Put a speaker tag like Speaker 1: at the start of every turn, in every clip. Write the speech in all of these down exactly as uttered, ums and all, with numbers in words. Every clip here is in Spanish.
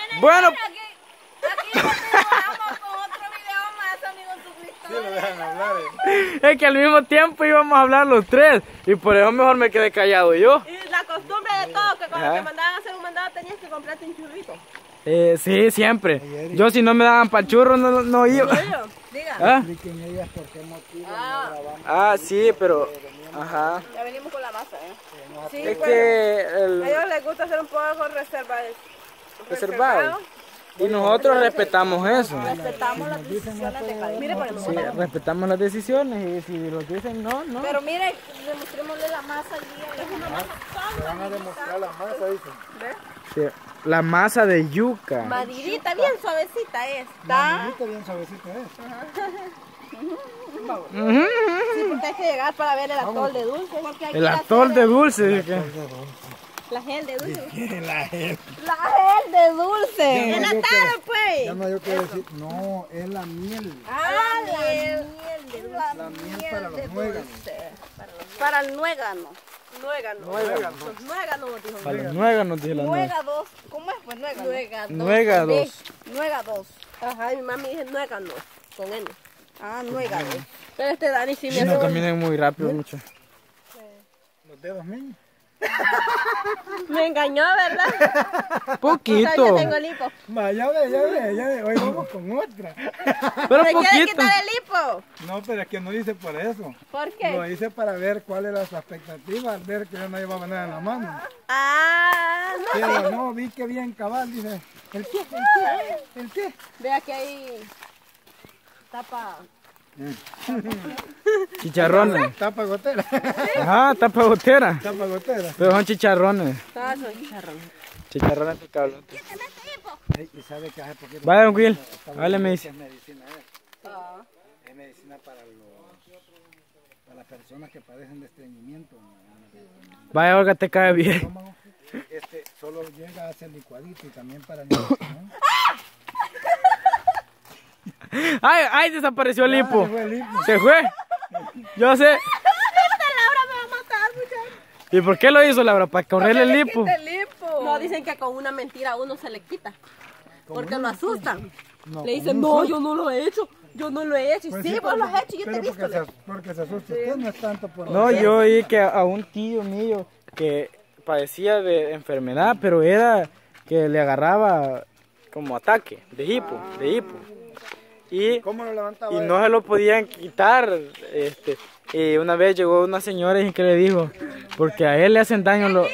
Speaker 1: Bueno.
Speaker 2: Aquí, aquí continuamos con otro video más, amigos suscriptores.
Speaker 3: Sí, lo dejan hablar. Eh.
Speaker 1: Es que al mismo tiempo íbamos a hablar los tres. Y por eso mejor me quedé callado yo.
Speaker 2: Y la costumbre de todo, que cuando
Speaker 1: Ajá.
Speaker 2: te mandaban a hacer un mandado tenías que comprarte un churrito.
Speaker 1: Eh, sí, siempre. Yo si no me daban pa'l churro no, no iba.
Speaker 2: Diga.
Speaker 1: ¿Ah?
Speaker 3: Expliquen ellas por qué motivo
Speaker 2: Ah.
Speaker 3: no grabamos.
Speaker 1: Ah, sí, pero... Ajá.
Speaker 2: Ya venimos con la masa, ¿eh? Sí,
Speaker 1: Es
Speaker 2: pues,
Speaker 1: que...
Speaker 2: a
Speaker 1: El...
Speaker 2: ellos les gusta hacer un poco reservado.
Speaker 1: Reservado. Y nosotros respetamos eso.
Speaker 2: Respetamos las decisiones de cada uno. Mire, por
Speaker 1: Sí,
Speaker 2: ejemplo.
Speaker 1: respetamos las decisiones y si los dicen no, no.
Speaker 2: Pero mire, demostrémosle la masa allí. Es una masa
Speaker 3: Se van a demostrar la masa, dicen.
Speaker 2: ¿Ves?
Speaker 1: Sí, la masa de yuca.
Speaker 2: Madridita, bien suavecita está.
Speaker 3: Ahorita bien suavecita es.
Speaker 1: Ujú.
Speaker 2: Sí, porque hay que llegar para ver el atol de dulce. Porque hay que
Speaker 1: El
Speaker 2: ir a
Speaker 1: atol
Speaker 2: hacer
Speaker 1: de dulce. dije.
Speaker 2: La gel de dulce.
Speaker 3: La gel.
Speaker 2: La gel de dulce.
Speaker 3: Ya
Speaker 2: En
Speaker 3: no,
Speaker 2: la
Speaker 3: yo
Speaker 2: tarde,
Speaker 3: Ya
Speaker 2: pues.
Speaker 3: no, yo quiero decir, no, es la miel.
Speaker 2: Ah, la miel de dulce.
Speaker 3: La miel para los nueganos.
Speaker 2: Para el nuégano. Nuégano.
Speaker 1: Nuégano.
Speaker 2: Los nuéganos, dijo.
Speaker 1: Para los nuéganos, dije la nuez.
Speaker 2: Nuégados. ¿Cómo es? Pues nuégano. Nuégados.
Speaker 1: Nuégados.
Speaker 2: Nuégados. Ajá, y mi mami dice nuégano. Con N. Ah, nuégano. Pero este Dani sí me
Speaker 1: Si
Speaker 2: hace
Speaker 1: no
Speaker 2: un-
Speaker 1: caminen muy rápido, mucho.
Speaker 3: Los dedos míos.
Speaker 2: Me engañó, ¿verdad?
Speaker 1: Poquito.
Speaker 2: Yo tengo el hipo.
Speaker 3: Va, ya ve, ya ve, ya ve. Hoy vamos con otra.
Speaker 1: Pero
Speaker 2: ¿Me quiere
Speaker 1: poquito.
Speaker 2: quitar el hipo?
Speaker 3: No, pero es que no hice por eso.
Speaker 2: ¿Por
Speaker 3: Lo
Speaker 2: qué?
Speaker 3: hice para ver cuál era su expectativa al ver que yo no llevaba nada en la mano.
Speaker 2: Ah, no.
Speaker 3: Pero no, vi que bien cabal, dice. ¿El qué? ¿El qué? ¿El qué?
Speaker 2: Vea que hay tapa.
Speaker 1: Chicharrones.
Speaker 3: Tapa gotera.
Speaker 1: Ajá, tapa gotera.
Speaker 3: Tapa gotera.
Speaker 1: Pero son chicharrones.
Speaker 2: Ah, son chicharrones.
Speaker 1: Chicharrones picables.
Speaker 3: Ey, y sabe que hace poquito.
Speaker 1: Vaya, don Will. Vale, me dice.
Speaker 3: Es medicina, es.
Speaker 2: Ah.
Speaker 3: Es medicina para los, para las personas que padecen de estreñimiento en el
Speaker 1: Vaya, Olga, te cae bien.
Speaker 3: estómago. Este solo llega a ser licuadito y también para niños, ¿no?
Speaker 1: Ay, ay, desapareció el hipo.
Speaker 3: Se fue el hipo.
Speaker 1: Se fue. Yo sé.
Speaker 2: Esta Laura me va a matar, muchachos.
Speaker 1: ¿Y por qué lo hizo, Laura? Para correrle el hipo.
Speaker 2: No, dicen que con una mentira a uno se le quita. Porque lo asustan.
Speaker 3: No,
Speaker 2: Le dicen, no, yo no lo he hecho. Yo no lo he hecho. Y
Speaker 3: Pues
Speaker 2: sí, vos lo has hecho, yo te
Speaker 3: pero
Speaker 2: he visto.
Speaker 3: porque se, porque se asusta usted, no es tanto por
Speaker 1: No,
Speaker 3: la-
Speaker 1: yo oí que a un tío mío que padecía de enfermedad, pero era que le agarraba como ataque de hipo, de hipo. Y,
Speaker 3: ¿Cómo lo levantaba?
Speaker 1: y no se lo podían quitar. Este, y una vez llegó una señora y que le dijo, porque a él le hacen daño los...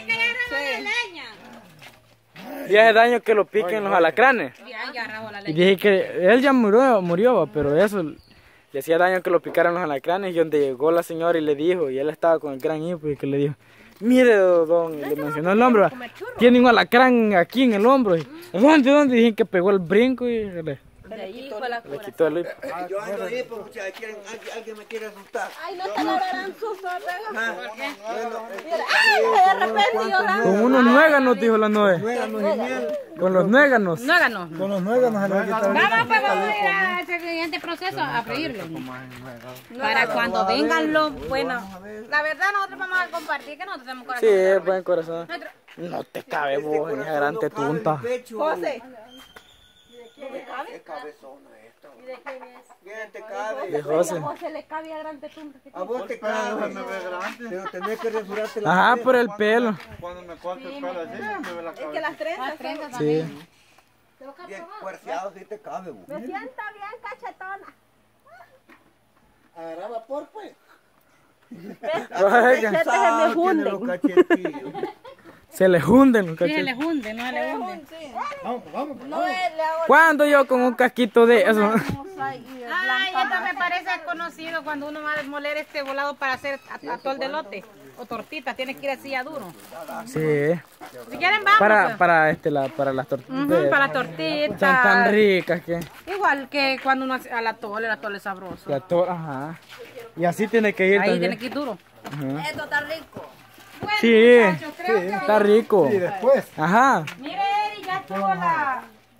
Speaker 1: Y hace daño que lo piquen los alacranes. Y dije que él ya murió, murió, va, pero eso le hacía daño que lo picaran los alacranes. Y donde llegó la señora y le dijo, y él estaba con el gran hipo, y que le dijo, mire, don, y le mencionó el hombro, va, tiene un alacrán aquí en el hombro. Y, ¿dónde, dónde? Y dije que pegó el brinco y le,
Speaker 2: De ahí fue la
Speaker 1: le quitó el hipo.
Speaker 4: Yo ando ahí porque alguien, alguien, alguien me quiere asustar.
Speaker 2: Ay, no te lo harán susto,
Speaker 4: Ah,
Speaker 2: pega.
Speaker 4: bueno,
Speaker 2: Mira, ay, de repente llorando.
Speaker 1: Con unos nuéganos, dijo la Noé.
Speaker 4: nuéganos y miel.
Speaker 1: Con los nuéganos.
Speaker 5: Nuégano.
Speaker 3: Con los nueganos se le va a quitar el
Speaker 5: Vamos, pues vamos a ir a ese siguiente proceso a freírlo. Para cuando vengan los buenos. La verdad, nosotros vamos a compartir que nosotros tenemos corazón.
Speaker 1: Sí, es buen corazón.
Speaker 5: Nosotros-
Speaker 1: No te cabe vos en esa gran tetunta.
Speaker 2: José.
Speaker 4: Qué cabezona esta. Bien te cabe.
Speaker 1: De José.
Speaker 2: A José le cabe a grande tumba.
Speaker 4: A vos te cabe. Pero tenés que rasurarte la
Speaker 1: Ajá,
Speaker 4: cabeza.
Speaker 1: por el pelo.
Speaker 6: Cuando me corto el pelo así, me ve la
Speaker 2: Es que
Speaker 6: cabeza.
Speaker 2: las trenzas
Speaker 5: Las trenzas
Speaker 2: son-
Speaker 1: Sí.
Speaker 4: Bien cuerciado sí te cabe, vos.
Speaker 2: Me sienta bien cachetona.
Speaker 4: Agarra vapor, pues.
Speaker 1: Oiga,
Speaker 2: Cachetes se me
Speaker 4: Tiene los
Speaker 2: hunden.
Speaker 4: cachetillos.
Speaker 1: se le hunden los
Speaker 5: Sí, se le
Speaker 1: cachetes.
Speaker 5: hunde, no se le hunde.
Speaker 3: Vamos, vamos.
Speaker 2: No, le hago
Speaker 1: ¿Cuándo yo con un casquito de eso?
Speaker 2: hermosa y
Speaker 5: Ay,
Speaker 2: blanca.
Speaker 5: esto me parece conocido cuando uno va a desmoler este volado para hacer a- atol de lote o tortitas. Tiene que ir así a duro.
Speaker 1: Sí.
Speaker 5: Si quieren, vamos.
Speaker 1: Para,
Speaker 5: pues.
Speaker 1: para, este, la, para las tortillas.
Speaker 5: Ujú, para las
Speaker 1: Son tan
Speaker 5: tortitas.
Speaker 1: ricas que...
Speaker 5: Igual que cuando uno hace al atol, el atol es sabroso.
Speaker 1: la to- Ajá. Y así tiene que ir
Speaker 5: Ahí
Speaker 1: también.
Speaker 5: tiene que ir duro.
Speaker 1: Ajá.
Speaker 2: Esto está rico.
Speaker 5: Bueno,
Speaker 1: Sí,
Speaker 5: muchachos, creo que
Speaker 1: está rico.
Speaker 3: Y después,
Speaker 5: Mire,
Speaker 1: Ajá.
Speaker 5: Eri, ya estuvo la...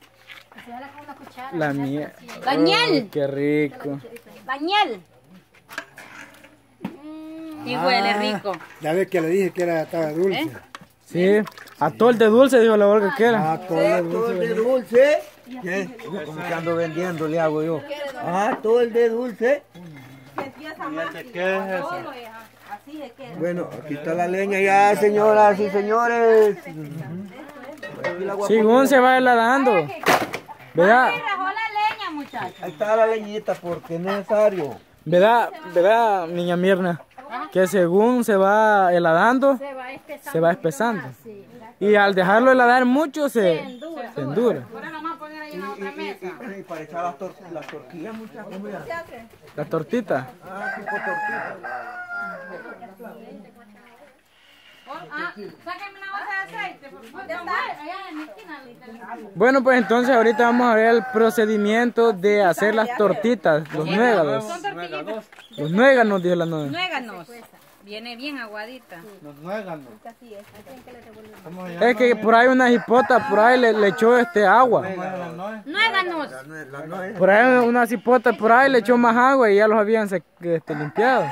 Speaker 1: La miel.
Speaker 5: La miel.
Speaker 1: Oh, qué rico.
Speaker 5: La miel. Y huele rico.
Speaker 3: ya ves que le dije que era estaba dulce.
Speaker 1: Sí. Atol de dulce, dijo la Olga que era.
Speaker 4: Atol de dulce. ¿Qué? Como que ando vendiendo, le hago yo. Atol de dulce.
Speaker 6: ¿Qué es eso?
Speaker 4: Bueno, aquí está la leña ya, señoras y señores.
Speaker 1: Según se va heladando. ¿Verdad?
Speaker 5: Rajó la leña, muchachos.
Speaker 4: Ahí está la leñita porque es necesario.
Speaker 1: ¿Verdad? ¿Verdad, niña Mirna? Que según se va heladando, se va espesando. Y al dejarlo heladar mucho, se endura.
Speaker 5: Ahora lo vamos a poner ahí en la otra mesa.
Speaker 4: Y para echar las, tor las tortillas, muchachos, mira.
Speaker 1: La tortita.
Speaker 4: Ah, tipo tortilla.
Speaker 5: Ah, sáquenme una bolsa de aceite, por favor. Ya está. Allá en la esquina.
Speaker 1: Bueno, pues entonces ahorita vamos a ver el procedimiento de hacer las tortitas, los nuegados.
Speaker 5: Son tortillitas.
Speaker 1: Los nueganos, dijo la nueva.
Speaker 5: Nuéganos. Viene bien aguadita.
Speaker 6: Los nueganos.
Speaker 1: Es que por ahí una cipota, por ahí le, le echó este agua.
Speaker 5: Nuéganos.
Speaker 4: La no es.
Speaker 1: Por ahí una cipota, por ahí le echó más agua y ya los habían se- este, limpiado.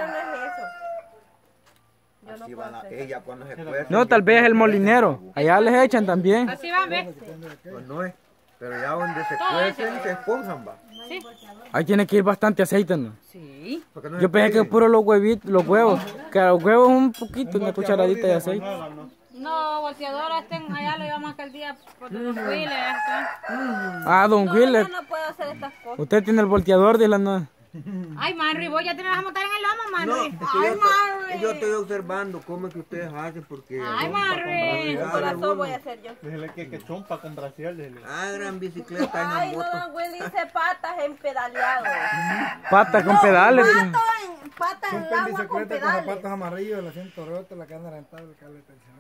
Speaker 4: Así va la, ella cuando se cuece.
Speaker 1: No, tal vez el molinero. Allá les echan también.
Speaker 5: Así van, ¿ves?
Speaker 4: Pues no es. Pero ya donde se cuecen, se esponjan, va.
Speaker 5: Sí.
Speaker 1: Ahí tiene que ir bastante aceite, ¿no?
Speaker 5: Sí.
Speaker 4: Porque no
Speaker 1: Yo
Speaker 4: se
Speaker 1: pensé que
Speaker 4: pegue.
Speaker 1: puro los huevitos, los huevos. Que los huevos un poquito, una cucharadita de aceite.
Speaker 5: No, volteadora estén allá, lo llevamos aquel día por los huiles, ya está.
Speaker 1: Ah, don Willer.
Speaker 2: Yo no puedo hacer estas cosas.
Speaker 1: Usted tiene el volteador de la nueva.
Speaker 5: Ay, Manry, vos ya te me vas a montar en el lomo,
Speaker 4: No,
Speaker 5: Manry.
Speaker 4: es que yo, estoy, yo estoy observando cómo es que ustedes hacen porque...
Speaker 5: Ay, Manry.
Speaker 2: Corazón voy a hacer yo.
Speaker 6: Dígale que, que chompa con Brasil. Dígale.
Speaker 4: Ah, gran bicicleta en
Speaker 2: Ay,
Speaker 4: la
Speaker 2: no,
Speaker 4: moto.
Speaker 2: don Willy dice patas en pedaleado.
Speaker 1: Pata con pedales.
Speaker 2: Patas en, patas en el agua con pedales.
Speaker 3: amarillos, el asiento roto, la cadena rentada, el cable tensionado.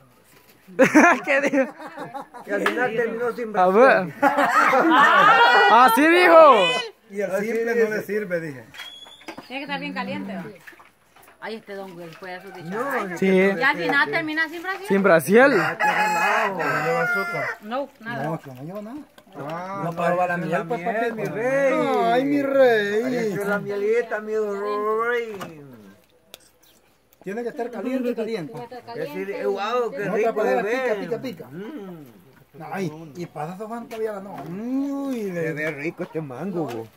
Speaker 1: ¿Qué dijo?
Speaker 4: Y al final terminó sin
Speaker 1: A
Speaker 4: Brasil.
Speaker 1: ver. Así dijo.
Speaker 3: Y el simple no le sirve, dije.
Speaker 5: Tiene que estar bien caliente, ¿va? Ay, este don Will puede su dicho.
Speaker 4: No,
Speaker 1: Sí,
Speaker 5: Y al final termina sin Brasil.
Speaker 1: sin Brasil.
Speaker 6: ¿Lleva azúcar?
Speaker 5: No, nada.
Speaker 3: No, que no lleva nada.
Speaker 6: Ah,
Speaker 3: No para la miel, pues,
Speaker 4: miel, mi
Speaker 3: papito.
Speaker 4: rey.
Speaker 3: Ay, mi
Speaker 4: Ahí
Speaker 3: rey.
Speaker 4: está la mielita, mi rey.
Speaker 3: Tiene que estar caliente, caliente.
Speaker 4: Es decir, eh, wow, qué
Speaker 3: No
Speaker 4: rico
Speaker 3: otra
Speaker 4: de
Speaker 3: palabra,
Speaker 4: ver.
Speaker 3: pica, pica, pica.
Speaker 4: Mm,
Speaker 3: Ay, y para eso van todavía la no. Uy,
Speaker 4: se
Speaker 3: de...
Speaker 4: ve rico este mango, bo.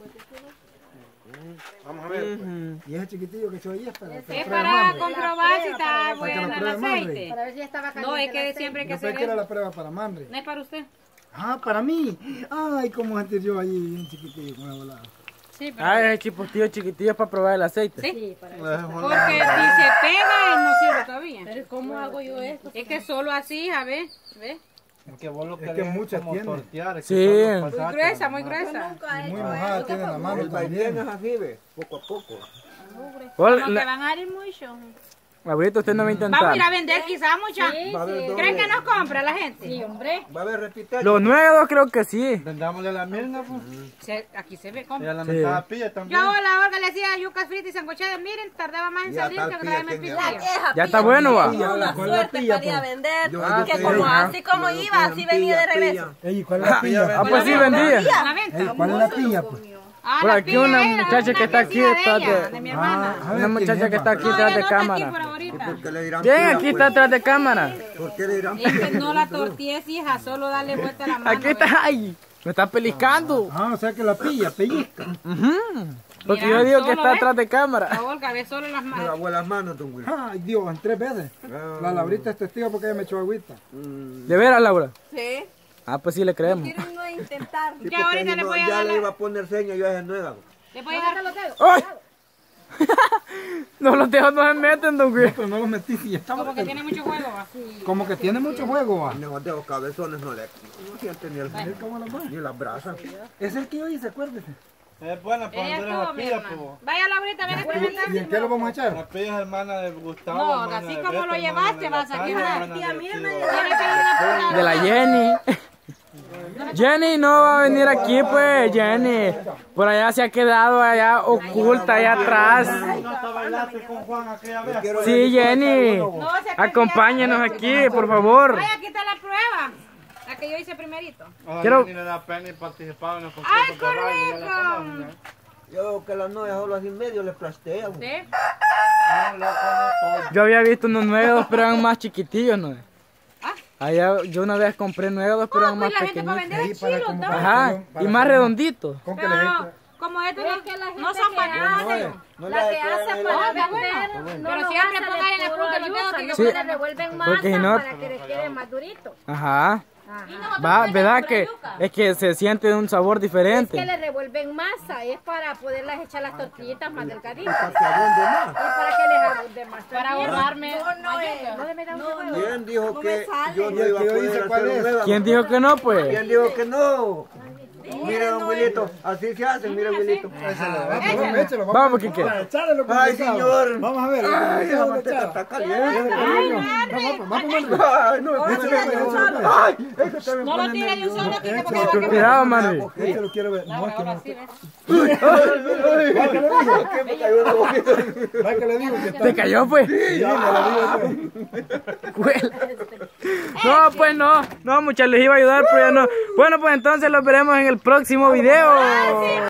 Speaker 6: vamos a ver.
Speaker 4: Ujú.
Speaker 3: Y ese chiquitillo que echó ahí es para...
Speaker 5: Es para comprobar si está bueno el
Speaker 3: pruebe Manri.
Speaker 5: aceite.
Speaker 2: Para ver si estaba caliente.
Speaker 5: No, es que siempre hay que
Speaker 3: Yo pensé
Speaker 5: hacer
Speaker 3: que era
Speaker 5: eso.
Speaker 3: la prueba para Manri.
Speaker 5: No es para usted.
Speaker 3: Ah, para mí. Ay, cómo sentir yo ahí bien chiquitillo con la volada.
Speaker 5: Sí, pero...
Speaker 1: Ah, es chipotillo chiquitillo para probar el aceite.
Speaker 5: Sí,
Speaker 6: Es
Speaker 5: porque
Speaker 6: una-
Speaker 5: si se pega no sirve todavía.
Speaker 2: Pero ¿cómo hago yo esto?
Speaker 5: Es que solo así, a ver, ¿ves?
Speaker 6: Es que vos lo
Speaker 3: Es que
Speaker 6: querés
Speaker 3: muchas
Speaker 6: como
Speaker 3: tiene.
Speaker 6: tortear. es que
Speaker 1: Sí.
Speaker 6: solo
Speaker 5: Muy
Speaker 6: pasarte
Speaker 5: gruesa,
Speaker 6: la
Speaker 5: muy
Speaker 6: mano.
Speaker 5: gruesa.
Speaker 2: Nunca he
Speaker 3: Muy
Speaker 2: hecho
Speaker 3: mojada
Speaker 2: eso.
Speaker 3: tiene la mano
Speaker 4: El vaivén
Speaker 3: también.
Speaker 4: es así, ve, poco a poco.
Speaker 1: Hola,
Speaker 5: Como
Speaker 1: la-
Speaker 5: que van a ir mucho.
Speaker 1: Ahorita usted no va a intentar.
Speaker 5: Vamos a ir a vender quizás mucha.
Speaker 4: Va a haber doble.
Speaker 5: ¿Creen que nos compra la gente? Sí, hombre.
Speaker 4: Va a haber repitaje.
Speaker 1: Los nuevos creo que sí.
Speaker 6: Vendámosle la mirna, pues.
Speaker 5: Se- aquí se ve
Speaker 6: Y
Speaker 5: compra.
Speaker 6: a la
Speaker 1: Sí.
Speaker 6: mentada pilla también.
Speaker 5: Yo a la Olga le hacía yucas fritas y sancochadas. Miren, tardaba más en
Speaker 4: Ya
Speaker 5: salir
Speaker 4: tal
Speaker 5: que
Speaker 4: pilla
Speaker 5: traerme el
Speaker 4: tiene.
Speaker 2: La
Speaker 5: pitillo.
Speaker 2: queja,
Speaker 1: Ya está
Speaker 2: pilla.
Speaker 1: bueno, va.
Speaker 2: Tengo una
Speaker 3: ¿Cuál es la
Speaker 2: suerte
Speaker 3: pilla,
Speaker 2: para ir a
Speaker 3: pues?
Speaker 2: vender.
Speaker 4: Yo-
Speaker 1: Ah,
Speaker 4: yo
Speaker 2: que
Speaker 4: estoy-
Speaker 2: como
Speaker 4: Ajá.
Speaker 2: así como
Speaker 4: Yo-
Speaker 2: iba, así venía de
Speaker 4: pilla,
Speaker 2: regreso.
Speaker 4: pilla.
Speaker 3: Ey, ¿cuál es la pilla?
Speaker 1: Ah, pues sí, vendía.
Speaker 5: ¿A la venta?
Speaker 3: Ey, ¿cuál es la pilla, pues?
Speaker 5: Ah,
Speaker 1: Por
Speaker 5: la
Speaker 1: aquí
Speaker 5: pilla
Speaker 1: una
Speaker 5: era
Speaker 1: muchacha que está aquí
Speaker 5: vecina de
Speaker 1: detrás
Speaker 5: ella,
Speaker 1: de-
Speaker 5: de mi hermana.
Speaker 3: Ah, a ver,
Speaker 1: Una muchacha
Speaker 3: ¿quién
Speaker 1: que
Speaker 3: es,
Speaker 1: está
Speaker 3: pa?
Speaker 1: aquí
Speaker 5: No,
Speaker 1: detrás
Speaker 5: ella
Speaker 1: de
Speaker 5: no está aquí
Speaker 1: cámara.
Speaker 5: por ahorita.
Speaker 4: ¿Por qué le dirán
Speaker 1: ¿Quién
Speaker 4: pilla,
Speaker 1: aquí
Speaker 4: pues?
Speaker 1: está atrás de cámara?
Speaker 4: ¿Por qué le dirán
Speaker 5: Es que
Speaker 4: pilla?
Speaker 5: no la tortilles, hija, solo dale vuelta a la mano.
Speaker 1: Aquí está, ay, me está peliscando.
Speaker 3: Ah, o sea que la pilla, pellizca.
Speaker 1: Porque
Speaker 5: Mira,
Speaker 1: yo digo que
Speaker 5: solo,
Speaker 1: está
Speaker 5: ¿ves?
Speaker 1: atrás de cámara.
Speaker 5: La Olga ve solo las
Speaker 4: Me
Speaker 5: manos.
Speaker 4: lavó las manos, don Will.
Speaker 3: Ay, Dios, en tres veces. La Laurita es testigo porque ella me echó agüita.
Speaker 1: ¿De veras, Laura?
Speaker 2: Sí.
Speaker 1: Ah, pues sí le creemos.
Speaker 2: Quieren no intentar.
Speaker 4: Sí,
Speaker 5: Ya
Speaker 4: porque
Speaker 5: ahorita le
Speaker 4: no-
Speaker 5: voy a
Speaker 4: ya
Speaker 5: dar
Speaker 4: le
Speaker 5: la-
Speaker 4: iba a poner seña yo a ese nueva.
Speaker 5: ¿Le voy a dejar los dedos?
Speaker 1: ¡Ay! No, los dedos no se meten, don Will.
Speaker 3: Pero no los metí y estaba.
Speaker 5: Como que tiene mucho juego, va.
Speaker 3: Como que tiene mucho juego, va.
Speaker 4: Los dedos cabezones no le no sienten ni, el, ni las brasas.
Speaker 3: Es el que yo hice, acuérdese.
Speaker 6: Es buena para
Speaker 5: Ella
Speaker 6: vender
Speaker 5: estuvo,
Speaker 6: la
Speaker 5: mi
Speaker 6: pilla,
Speaker 5: hermana.
Speaker 6: pues.
Speaker 5: Vaya, Laurita, ven a
Speaker 3: ¿Y
Speaker 5: experimentar.
Speaker 3: en qué lo vamos a echar?
Speaker 6: La pilla es hermana de Gustavo.
Speaker 5: No,
Speaker 6: hermana
Speaker 5: así
Speaker 6: de
Speaker 5: como
Speaker 6: Beto,
Speaker 5: lo
Speaker 6: hermana
Speaker 5: llevaste,
Speaker 6: de
Speaker 5: vas a
Speaker 6: Natalia,
Speaker 5: quedar.
Speaker 6: hermana
Speaker 2: Tía,
Speaker 6: de
Speaker 2: mírame,
Speaker 6: Tío.
Speaker 5: Tiene que ir una pura-
Speaker 1: De la Jenny. Jenny no va a venir aquí, pues, Jenny. Por allá se ha quedado allá oculta, allá atrás.
Speaker 6: ¿No hasta bailaste con Juan aquella vez?
Speaker 4: Quiero
Speaker 1: Sí, Jenny.
Speaker 5: No, se aprendía-
Speaker 1: Acompáñenos aquí, por favor.
Speaker 5: Vaya, aquí está la prueba. La que yo hice primerito.
Speaker 6: Ojalá
Speaker 1: Quiero-
Speaker 6: ni le da pena y participaba en los
Speaker 5: ¡Ay,
Speaker 6: concursos de baile, ya
Speaker 5: qué
Speaker 6: la
Speaker 5: rico!
Speaker 6: conocen, ¿eh?
Speaker 4: Yo que las novias solo así medio les plastean.
Speaker 5: ¿Sí?
Speaker 6: No, la conozco.
Speaker 1: Yo había visto unos nuevos, pero eran más chiquitillos, ¿no?
Speaker 5: Ah,
Speaker 1: Allá yo una vez compré nuevos, pero
Speaker 5: No,
Speaker 1: eran más
Speaker 5: pues la gente para
Speaker 1: pequeñitos.
Speaker 5: vender es chilo, ¿no?
Speaker 1: Ajá, y más redonditos.
Speaker 3: ¿Con qué le
Speaker 5: Pero como estos
Speaker 2: Es
Speaker 5: no,
Speaker 2: que la gente
Speaker 5: no son
Speaker 2: que
Speaker 5: bananos.
Speaker 2: hace,
Speaker 4: No
Speaker 2: la
Speaker 4: le
Speaker 2: que hace
Speaker 4: hace
Speaker 2: para
Speaker 5: bueno.
Speaker 2: vender, no
Speaker 5: Pero
Speaker 2: lo
Speaker 5: siempre
Speaker 2: hace
Speaker 5: pongan en
Speaker 2: de
Speaker 5: el
Speaker 2: puro
Speaker 5: punto de los dedos
Speaker 2: yuca,
Speaker 5: que
Speaker 2: no
Speaker 1: Sí.
Speaker 2: que le revuelven masa
Speaker 1: Porque si no-
Speaker 2: para que les quede más durito.
Speaker 1: Ajá.
Speaker 5: Ajá.
Speaker 1: Va, ¿verdad que es que se siente un sabor
Speaker 2: Es que
Speaker 1: diferente?
Speaker 2: le revuelven masa, es para poderlas echar las tortillitas más delgaditas.
Speaker 4: Para que abunde más.
Speaker 2: Es para que les abunde más.
Speaker 5: Para
Speaker 2: tortillas.
Speaker 5: ahorrarme.
Speaker 2: No, no, es. No, me da un juego.
Speaker 4: ¿Quién dijo
Speaker 2: No
Speaker 4: que
Speaker 2: me sale.
Speaker 4: yo no
Speaker 3: ¿Y el
Speaker 4: iba a
Speaker 3: que yo
Speaker 4: poder
Speaker 3: hice cuál
Speaker 4: hacer
Speaker 3: es?
Speaker 4: nueva?
Speaker 1: ¿Quién dijo que no, pues?
Speaker 4: ¿Quién dijo que no? Mira, don Wilito, así se hace, mira, Wilito.
Speaker 3: Vamos, échalo,
Speaker 1: Vamos, Quique.
Speaker 3: Échale lo
Speaker 4: Ay,
Speaker 3: complicado.
Speaker 4: señor.
Speaker 3: Vamos a ver.
Speaker 4: Ay, esa
Speaker 3: vamos a
Speaker 4: manteca
Speaker 3: echar.
Speaker 4: está caliente.
Speaker 3: Vamos, vamos, vamos.
Speaker 4: Ay, no, échale de un solo. Ay, es que usted me
Speaker 5: No lo
Speaker 4: pone
Speaker 5: tire de un solo
Speaker 4: nervioso.
Speaker 5: aquí porque va a quemar.
Speaker 1: Cuidado, Manri.
Speaker 3: Este lo quiero ver. No, es que no.
Speaker 5: Sí, ¿ves?
Speaker 4: Ay, ¿qué le dijo? ¿Qué me cayó la boquita?
Speaker 3: ¿Sabes qué le digo? Que está
Speaker 1: ¿Te cayó, pues?
Speaker 3: Sí, me la digo.
Speaker 1: Cuela. No, pues no. No, muchachos, les iba a ayudar, pero ya no. Bueno, pues entonces los veremos en el próximo video.